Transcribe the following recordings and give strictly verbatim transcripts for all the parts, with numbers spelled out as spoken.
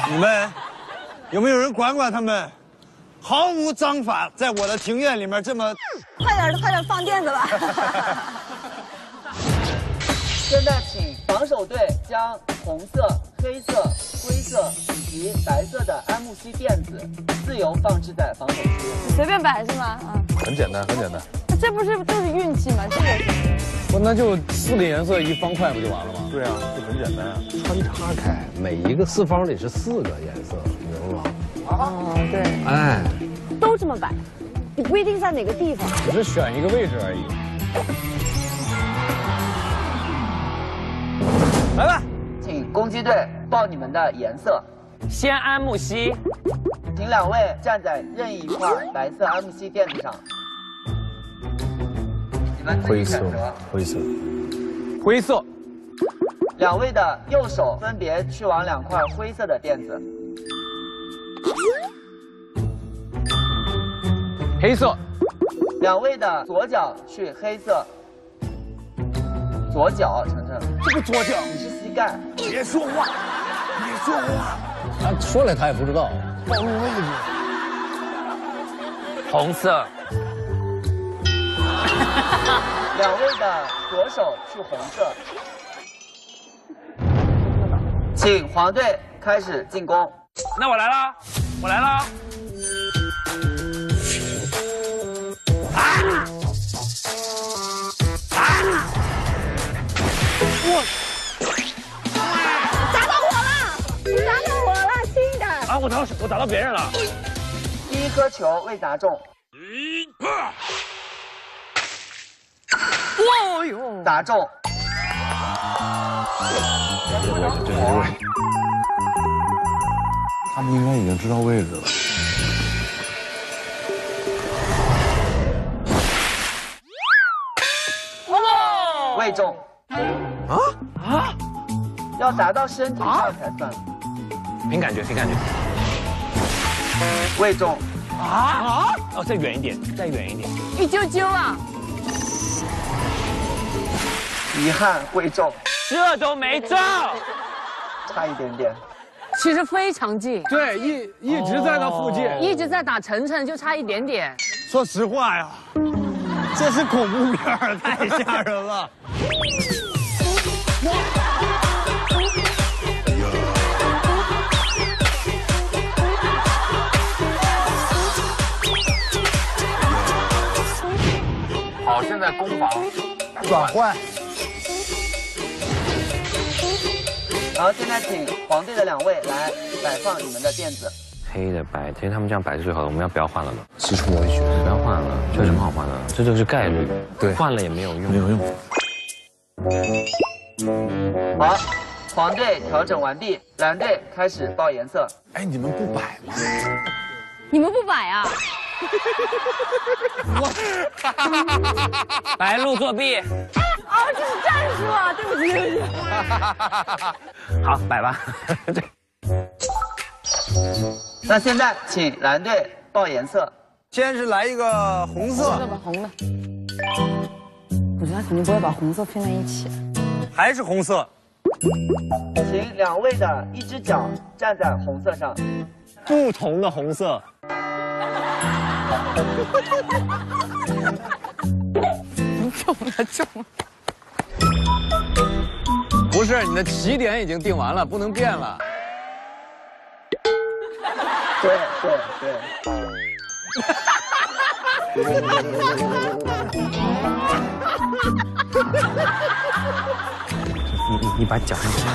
你们有没有人管管他们？毫无章法，在我的庭院里面这么…… 快点，快点放垫子吧。 现在请防守队将红色、黑色、灰色以及白色的安慕希垫子自由放置在防守区。 你随便摆是吗？啊， 很简单，很简单。 这不是就是运气吗？这个不，那就四个颜色一方块不就完了吗？对啊，就很简单啊。 穿插开，每一个四方里是四个颜色，明白吗？ 哦，对， 哎， 都这么摆，你不一定在哪个地方， 只是选一个位置而已。 来吧，请攻击队报你们的颜色。 先安慕希， 请两位站在任意一块白色安慕希垫子上。你们自己选择。 灰色，灰色。 两位的右手分别去往两块灰色的垫子。 黑色。 两位的左脚去黑色。左脚，程程。 这个左脚， 你是膝盖。 别说话，别说话。 他说了他也不知道。 暴露位置。 红色。 两位的左手去红色。请黄队开始进攻。 那我来了，我来了。啊！啊！ 我砸到我了，砸到我了，轻一点。 啊！我打到我打到别人了。 第一颗球未砸中。 哦呦！ 打中。 这个位置，这个位置。他们应该已经知道位置了。 未中。 啊啊！ 要砸到身体上才算。 凭感觉，凭感觉。 未中。 啊啊！哦，再远一点，再远一点。 一揪揪啊！ 遗憾未中。 这都没中， 差一点点。 其实非常近。 对，一一直在那附近， 一直在打晨晨，就差一点点。 说实话呀，这是恐怖片儿，太吓人了。 好，现在攻防转换。 然后现在请黄队的两位来摆放你们的垫子。 黑的白，其实他们这样摆是最好的，我们要不要换了呢？ 其实我也觉得不要换了，这有什么好换的？这就是概率， 对， 换了也没有用， 没有用。 好，黄队调整完毕，蓝队开始报颜色。 哎，你们不摆吗？ 你们不摆啊？ 白鹿作弊。 哦，这是战术啊！对不起，对不起。 好，摆吧。 那现在请蓝队报颜色。 先是来一个红色， 红的吧，红的。我觉得他肯定不会把红色拼在一起。 还是红色。 请两位的一只脚站在红色上。 不同的红色。 中了，中了。 不是，你的起点已经定完了，不能变了。 对对对。 你你你把脚上起来，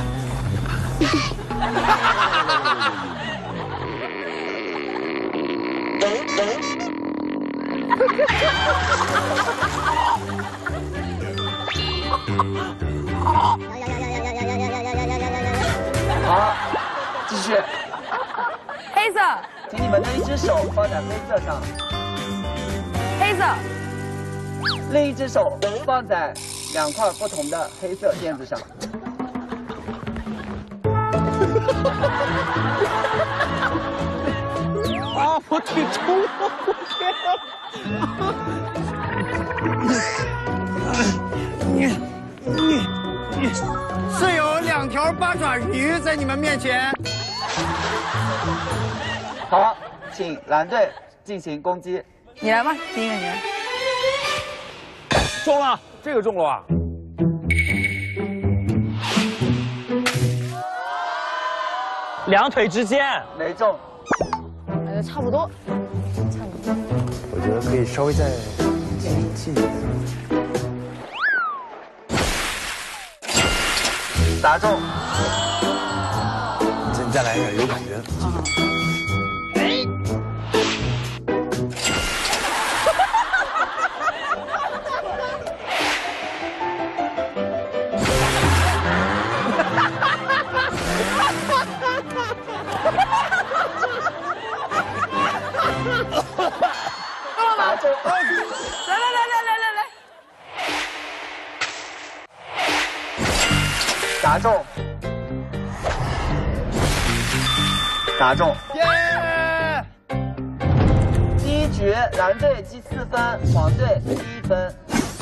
好，继续。 黑色。 请你们的一只手放在黑色上。 黑色。 另一只手放在两块不同的黑色垫子上。 啊！我腿抽了，我天！你你你，是有两条八爪鱼在你们面前。 好，请蓝队进行攻击。 你来吧，第一个你来。 中了，这个中了吧？ 两腿之间没中。 感觉差不多，差不多。 我觉得可以稍微再近一点。 打中。 你再来一个，有感觉。 啊。 打中！ 来来来来来来来！ 打中！打中！ 耶！ 第一局蓝队积四分，黄队积一分。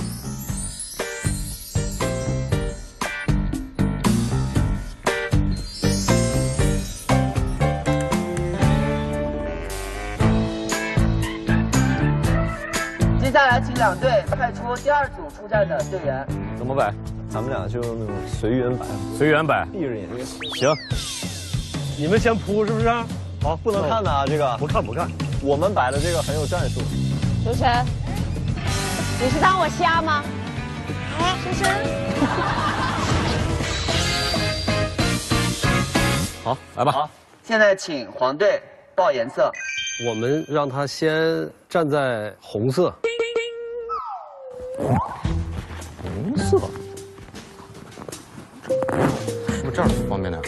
接下来，请两队派出第二组出战的队员。 怎么摆？咱们俩就那种随缘摆，随缘摆，闭着眼睛。行，你们先扑是不是？好，不能看的啊，这个不看不看。我们摆的这个很有战术。 刘晨，你是当我瞎吗？啊，深深。 好，来吧。 好，现在请黄队报颜色。 我们让他先站在红色。 红色。是不是这儿方便点？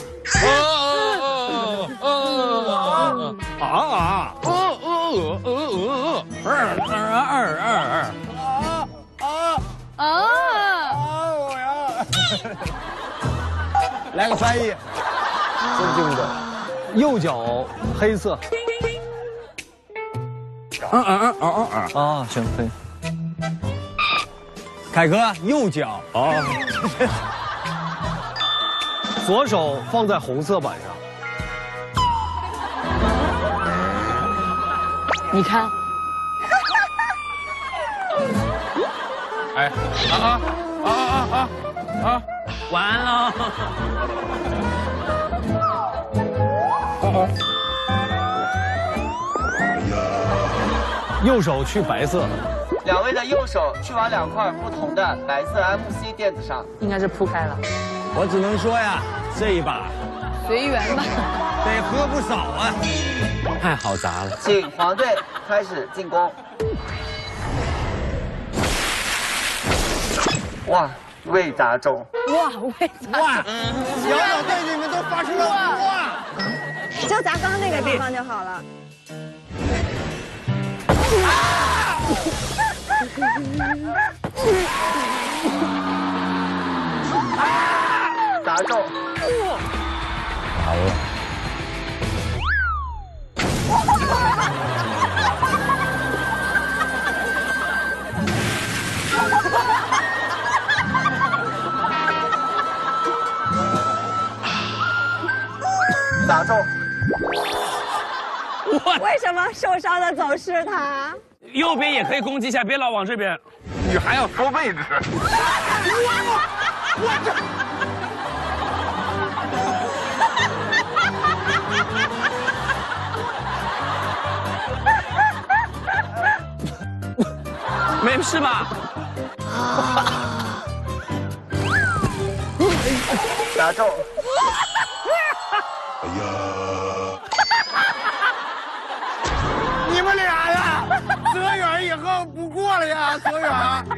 啊啊啊啊！呃呃呃呃二二二二二啊啊啊！ 啊！我呀！来个翻译， 尊敬的，右脚黑色。 啊啊啊啊啊！ 啊，行，可以。凯哥，右脚啊，左手放在红色板上。 你看， 哎，啊啊啊啊啊啊！ 完了。 右手去白色。 两位的右手去往两块不同的白色 M C 垫子上。 应该是铺开了。 我只能说呀，这一把随缘吧。 得喝不少啊。 太好砸了。 请黄队开始进攻。哇，未砸中。 哇，为啥？ 哇，小小队你们都发出了哇！ 就砸刚刚那个地方就好了。 砸中。 完了。 打中。 为什么受伤的总是他？ 右边也可以攻击一下，别老往这边。 你还要说位置？ 没事吧？ 打中。 你们俩呀，泽远以后不过了呀，泽远。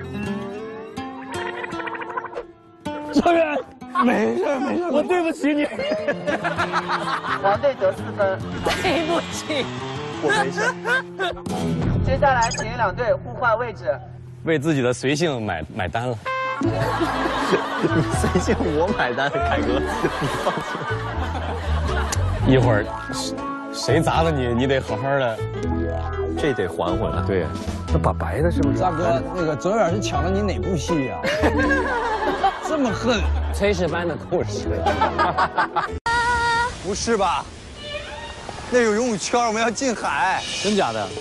泽远，没事没事，我对不起你。 黄队得四分。 对不起， 我没事。接下来，请两队互换位置。 为自己的随性买买单了。 你随性，我买单，凯哥，你放心。 一会儿谁砸了你，你得好好的， 这得还回来。 对， 那把白的是不是？ 大哥，那个泽远是抢了你哪部戏呀？这么恨？ 炊事班的故事。 不是吧？ 那有游泳圈，我们要进海。 真假的？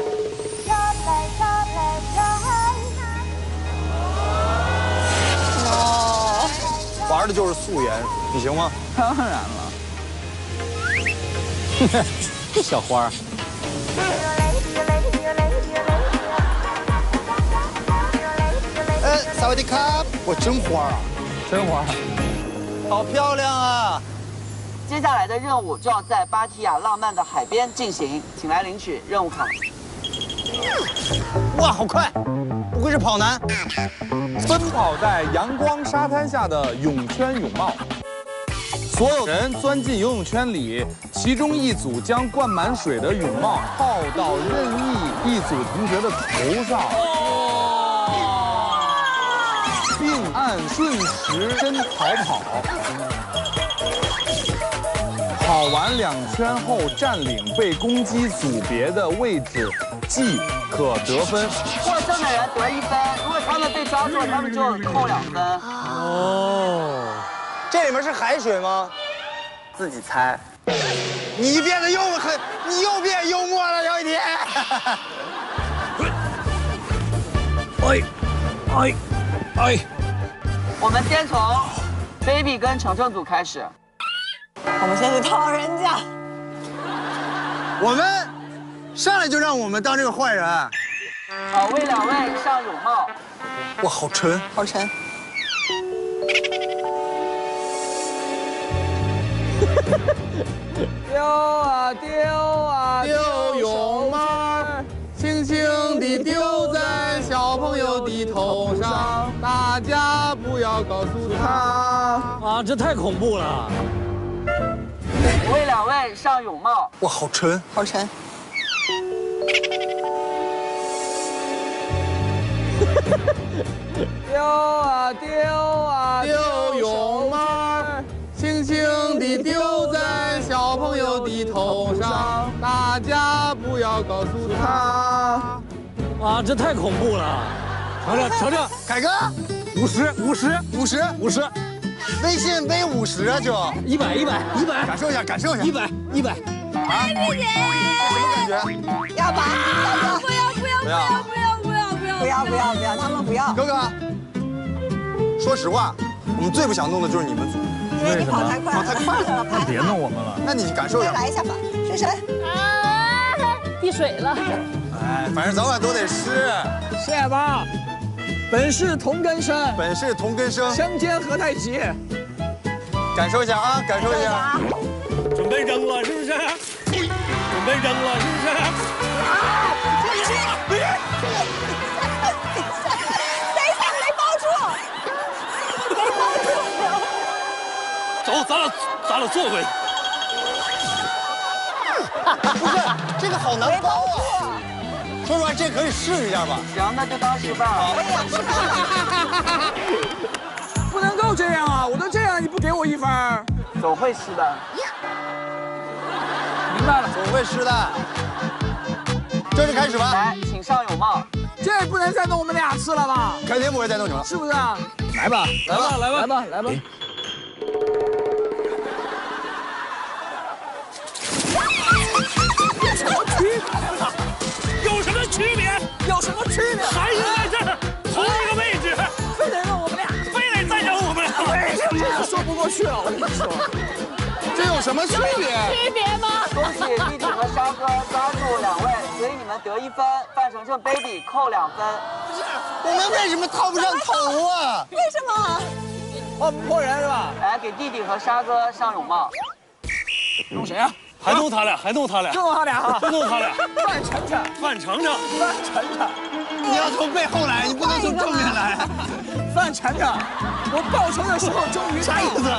哦，玩的就是素颜，你行吗？ 当然了。 小花儿。 哎，萨瓦迪卡！我真花啊， 真花， 好漂亮啊！ 接下来的任务就要在芭提雅浪漫的海边进行，请来领取任务卡。 哇，好快！不愧是跑男。 奔跑在阳光沙滩下的泳圈泳帽，所有人钻进游泳圈里，其中一组将灌满水的泳帽套到任意一组同学的头上，并按顺时针逃跑。跑完两圈后占领被攻击组别的位置，即可得分。 获胜的人得一分，如果他们被抓住，他们就扣两分。 哦，这里面是海水吗？ 自己猜。 你变得又很，你又变幽默了，姚一天。 哎，哎，哎。 我们先从 baby 跟程程组开始。 我们先去套人家。 我们上来就让我们当这个坏人。 好，为两位上泳帽。 哇，好沉， 好沉。 丢啊丢啊丢泳帽，轻轻地丢在小朋友的头上，大家不要告诉他。 啊，这太恐怖了。 为两位上泳帽。 哇，好沉， 好沉。 丢啊丢啊丢泳帽，轻轻地丢在小朋友的头上，大家不要告诉他。 啊，这太恐怖了。尝尝尝尝， 凯哥， 五十五十五十五十， 微信微五十啊，就一百一百一百， 感受一下，感受一下， 一百一百。 啊，什么感觉？ 要吧？不要不要不要不要不要不要不要不要不要，他们不要。 哥哥，说实话，我们最不想弄的就是你们组， 因为你跑太快， 跑太快了， 那别弄我们了。 那你感受一下， 来一下吧，深深。啊，滴水了。 哎，反正早晚都得湿。 是吧？本是同根生， 本是同根生， 相煎何太急。 感受一下啊，感受一下。 准备扔了是不是？准备扔了是不是？ 啊！等一下，等一下，没包住，没包住。 走，咱俩咱俩坐回去。 不是，这个好难包啊。说实话，这可以试一下吧。 行，那就当示范了。 不能够这样啊！我都这样，你不给我一分？ 总会湿的。 明白了， 总会湿的。正式开始吧。 来，请上泳帽。 这不能再弄我们俩次了吧？ 肯定不会再弄你们了， 是不是啊？ 来吧， 来吧， 来吧， 来吧，来吧。 有什么区别？ 有什么区别？ 还是在这儿同一个位置， 非得弄我们俩， 非得再整我们俩。 为什么？这个说不过去了，我跟你说， 这有什么区别？ 区别吗？ 恭喜弟弟和沙哥抓住两位，所以你们得一分。范丞丞 baby 扣两分。 我们为什么套不上头啊？ 为什么？ 哦，破人是吧？ 来，给弟弟和沙哥上泳帽。 弄谁啊？ 还弄他俩，还弄他俩， 就弄他俩哈， 就弄他俩。 范丞丞， 范丞丞， 范丞丞， 你要从背后来，你不能从正面来。 范丞丞，我报仇的时候终于到了。 啥意思？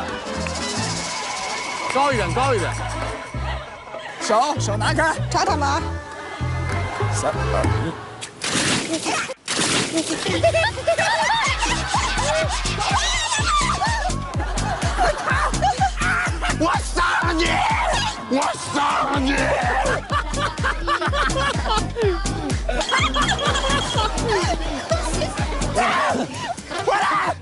高一点，高一点。手手拿开， 查他们。 三二一。 我杀了你！我杀了你！回来！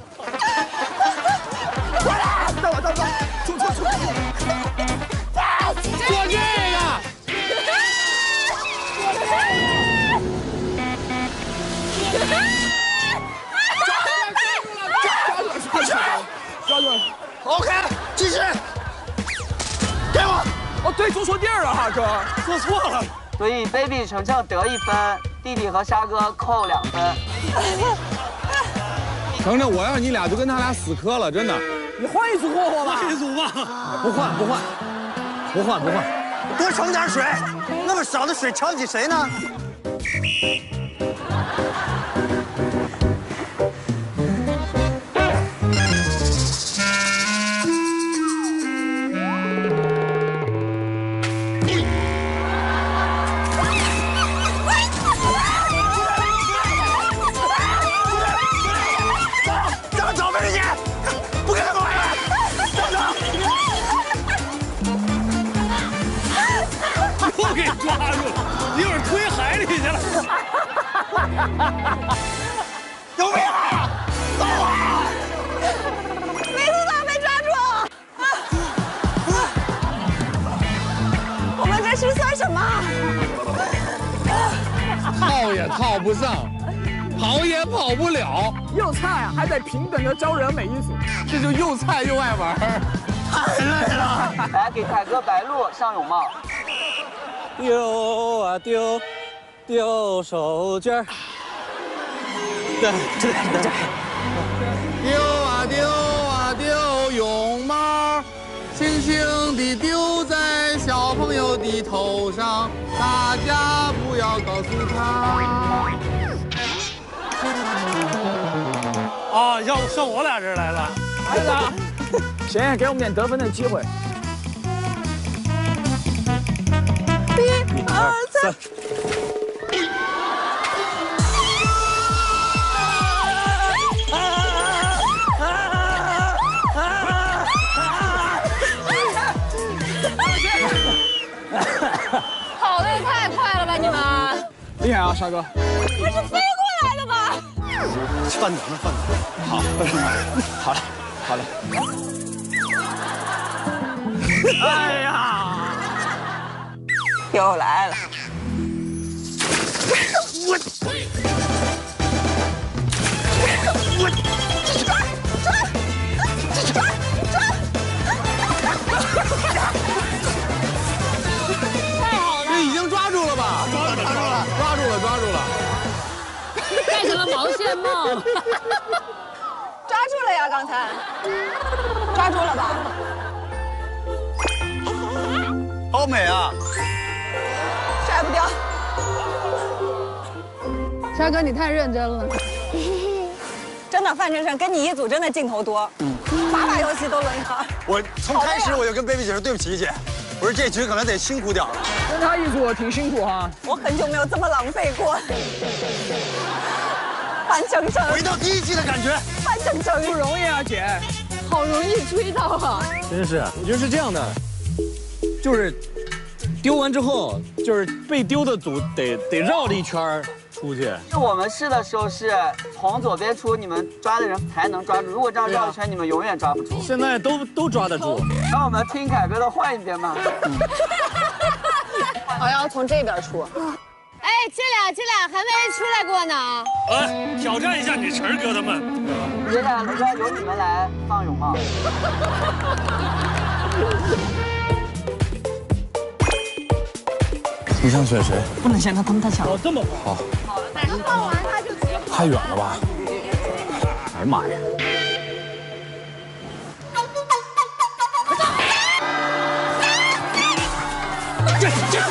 回来！ 到我，到我，出出出！ 做这个。 说错地儿了哈，哥， 做错了。 所以 baby 程程得一分，弟弟和沙哥扣两分。 程程，我要你俩就跟他俩死磕了，真的。 你换一组霍霍吧。 换一组吧。 不换不换，不换不换。 多盛点水，那么少的水瞧起谁呢？ 抓住了，一会儿推海里去了。 有病啊！走啊！ 梅组长被抓住！我们这是算什么？ 套也套不上，跑也跑不了。 又菜啊，还得平等的招惹每一组， 这就又菜又爱玩， 太累了。 来，给凯哥白鹿上泳帽。 丢啊丢，丢手绢儿。对对对。 丢啊丢啊丢泳帽，轻轻地丢在小朋友的头上，大家不要告诉他。 啊，要上我俩这儿来了。来了，行，给我们点得分的机会。 一二三。 跑得也太快了吧你们！ 厉害啊，沙哥！ 这是飞过来的吧？ 饭点了，饭点了。好，好了，好了。 哎呀！ 又来了！ 我我抓抓抓抓！ 太好了， 这已经抓住了吧？ 抓住了，抓住了， 抓住了，抓住了！ 戴成了毛线帽。 抓住了呀，刚才抓住了吧？ 好美啊！ 甩不掉。 沙哥，你太认真了。 真的，范丞丞跟你一组真的镜头多，嗯，把把游戏都轮他。 我从开始我就跟 baby 姐说对不起姐，我说这局可能得辛苦点了。 跟他一组挺辛苦哈。 我很久没有这么浪费过。范丞丞， 回到第一季的感觉。 范丞丞不容易啊，姐。 好容易追到啊！ 真是，我觉得是这样的，就是丢完之后，就是被丢的组得得绕着一圈出去。 是我们试的时候是从左边出，你们抓的人才能抓住。如果这样绕一圈，你们永远抓不住。 现在都都抓得住。 让我们听凯哥的换一遍吧。 好像从这边出。哎，这俩这俩还没出来过呢。 来挑战一下你晨儿哥他们。 接下来由你们来放泳帽。 你想选谁？ 不能先他他们太强了。 哦，这么好。 好了，他放完他就结束。 太远了吧？ 哎呀妈呀！ 这这。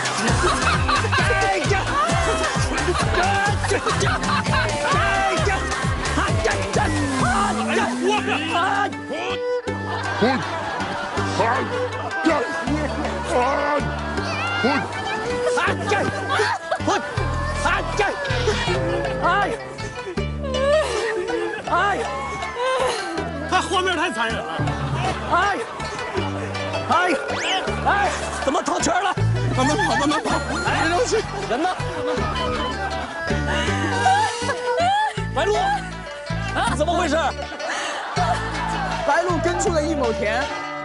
他画面太残忍了！哎呀，哎呀，哎，怎么套圈了？慢慢跑，慢慢跑！哎，别着急，人呢？白鹿，啊，怎么回事？白鹿跟出了一亩田。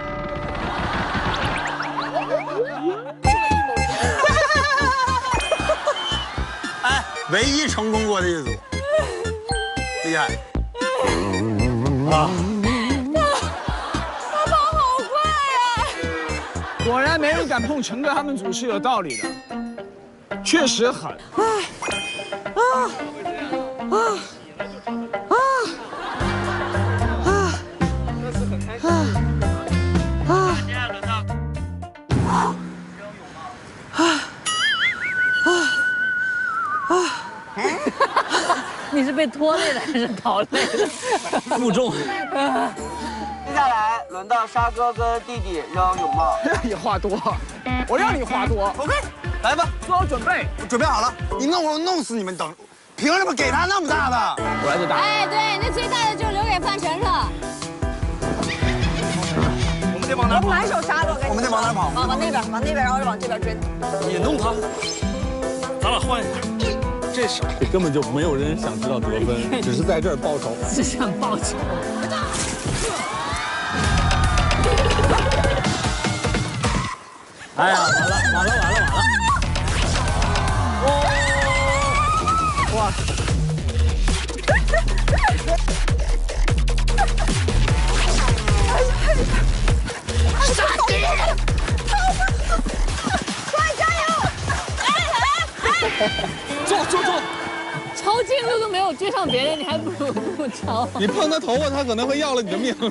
哎，唯一成功过的一组，厉害！啊！ 他跑好快呀！ 果然没人敢碰陈哥他们组是有道理的，确实狠。啊啊啊啊啊！这次很开心。啊！接下来轮到。啊啊啊！ 你是被拖累了还是逃累了？ 负重。 接下来轮到沙哥跟弟弟扔泳帽。 你话多，我让你话多。 OK， 来吧， 做好准备。 我准备好了，你弄我弄死你们！等，凭什么给他那么大的？ 我来就大。 哎，对，那最大的就留给范丞丞。 我们得往哪跑？ 满手沙子，我跟你说。 我们得往哪跑？ 往往那边，往那边，然后往这边追他。 你弄他，咱俩换一下。 这手这根本就没有人想知道得分，只是在这儿报仇， 只想报仇。 哎呀，完了完了完了完了！哇哇！ 傻逼！快加油！哎哎哎！ 走走走！ 抄近路都没有追上别人，你还不如不抄。 你碰他头发，他可能会要了你的命。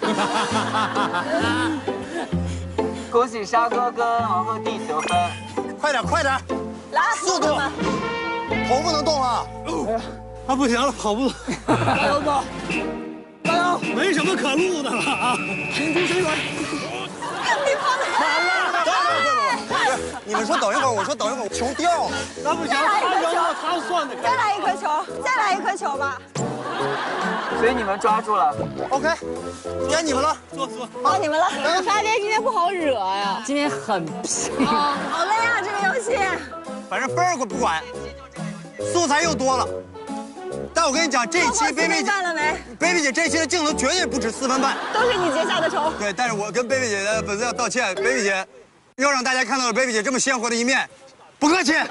恭喜沙哥跟王鹤棣得分。 快点快点， 来， 速度，头不能动了。 啊，不行了，跑不动。 加油走！加油！ 没什么可录的了啊！ 平出水远。 你跑得快了！等会儿，你们说等一会儿，我说等一会儿，球掉了。 那不行，他扔了他算的。 再来一颗球，再来一颗球吧。 所以你们抓住了。 OK， 该你们了， 坐坐。 到你们了。 沙爹今天不好惹呀，今天很拼。 啊，好累啊，这个游戏。 反正分儿我不管，素材又多了。但我跟你讲，这一期贝贝姐了没？ 贝贝姐这一期的镜头绝对不止四分半， 都是你结下的仇。 对，但是我跟贝贝姐的粉丝要道歉，贝贝姐又让大家看到了贝贝姐这么鲜活的一面，不客气。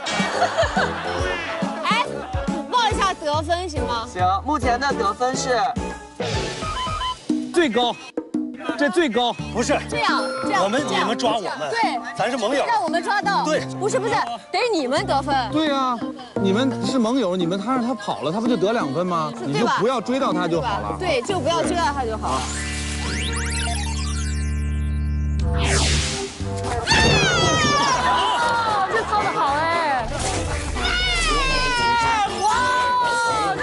哎，报一下得分行吗？ 行，目前的得分是最高，这最高不是这样这样， 我们这样你们抓我们， 对， 咱是盟友。 让我们抓到， 对， 不是不是，得你们得分。 对呀，你们是盟友，你们他让他跑了，他不就得两分吗？你就不要追到他就好了。 对，就不要追到他就好。哦，这操的好哎！哇！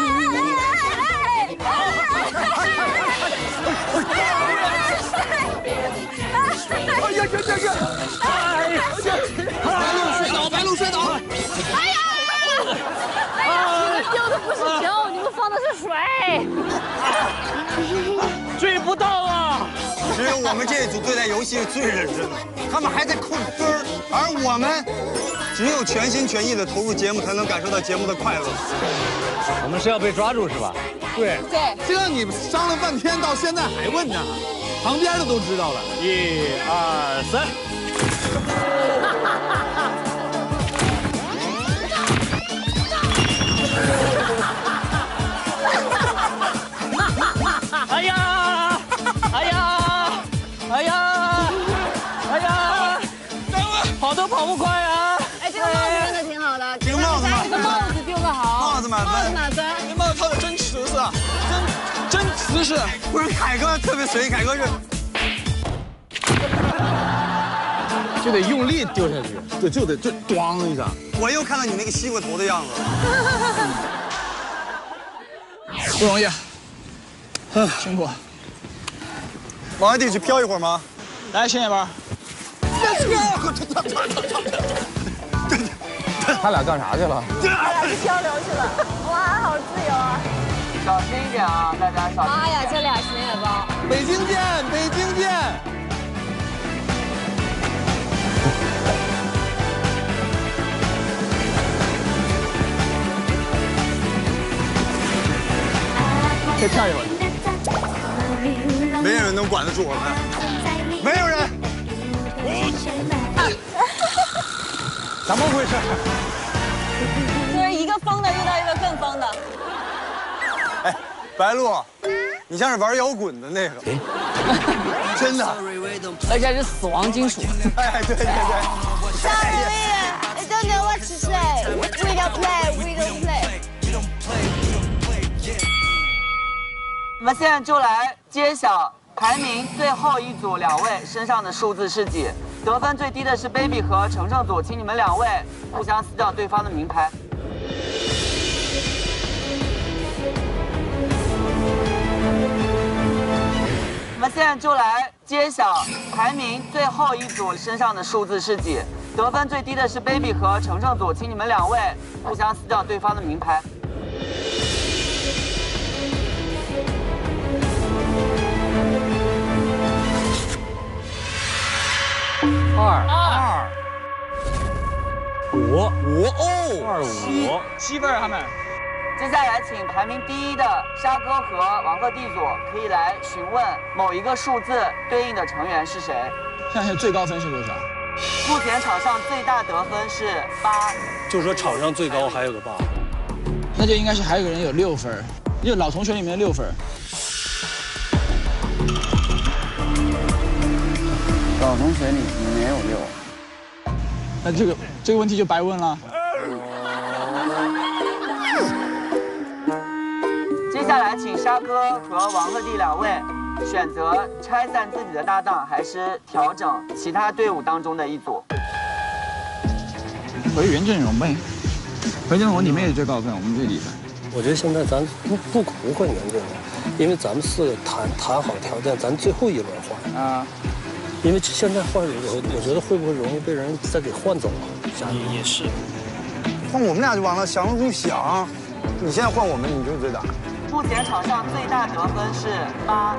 哎呀呀呀呀！哎呀！白鹿摔倒，白鹿摔倒！ 哎呀！哎呀！你们丢的不是球，你们放的是水。 追不到啊！ 只有我们这一组对待游戏是最认真的，他们还在扣分儿，而我们只有全心全意的投入节目，才能感受到节目的快乐。 我们是要被抓住是吧？ 对对， 这你商量半天，到现在还问呢，旁边的都知道了。 一二三。哎呀！哎呀！哎呀！哎呀！跑都跑不快啊！ 哎，这个帽子扔的挺好的， 这个帽子嘛， 这个帽子丢的好， 帽子满分帽子满分。 这帽子套的真瓷实啊，真真瓷实。 不是凯哥特别随意，凯哥是就得用力丢下去，对，就得就咣一下。 我又看到你那个西瓜头的样子， 不容易，辛苦。 往外地去飘一会儿吗？ 来，新野班。他俩干啥去了？ 他俩去漂流去了。哇，好自由啊！ 小心一点啊，大家小心。 妈呀，这俩显眼包！ 北京见，北京见。再跳一会儿。 没有人能管得住我们，没有人。 怎么回事？ 就是一个疯的遇到一个更疯的。 哎，白鹿， 你像是玩摇滚的那个，真的， 而且还是死亡金属。 哎，对对对。 Sorry, I don't know what to say. We don't play, we don't play. 我们现在就来揭晓排名最后一组两位身上的数字是几？得分最低的是 baby 和程程组，请你们两位互相撕掉对方的名牌。我们现在就来揭晓排名最后一组身上的数字是几？得分最低的是 baby 和程程组，请你们两位互相撕掉对方的名牌。 二二五五哦， 二五七分他们。 接下来，请排名第一的沙哥和王鹤棣组可以来询问某一个数字对应的成员是谁。 现在最高分是多少？ 目前场上最大得分是八。 就是说场上最高还有个八， 那就应该是还有个人有六分，就老同学里面的六分。 老同学里没有六。 那这个这个问题就白问了。 接下来，请沙哥和王鹤棣两位选择拆散自己的搭档，还是调整其他队伍当中的一组。 回原阵容呗，回阵容你们也最高分，我们最低分。 我觉得现在咱不不可能换原阵容，因为咱们四个谈谈好条件，咱最后一轮换啊。因为现在换人，我我觉得会不会容易被人再给换走啊？也也是。 换我们俩就完了，想都不想。你现在换我们，你就是最大。 目前场上最大得分是八。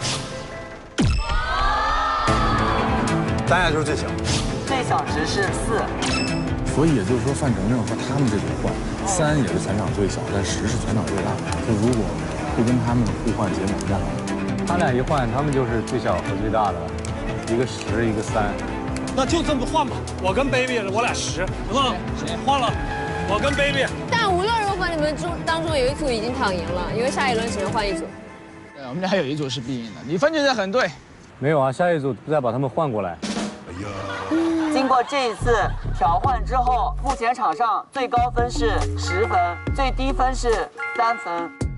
咱俩就是最小。 最小值是四。 所以也就是说，范丞丞和他们这组换，三也是全场最小，但十是全场最大。就如果不跟他们互换节目战， 他俩一换，他们就是最小和最大的了，一个十，一个三。 那就这么换吧，我跟 baby 我俩十，行吗？换了，我跟 baby。 但无论如何，你们中当中有一组已经躺赢了，因为下一轮只能换一组。 对，我们俩有一组是必赢的，你分觉得很对。 没有啊，下一组再把他们换过来。 经过这一次调换之后，目前场上最高分是十分，最低分是三分。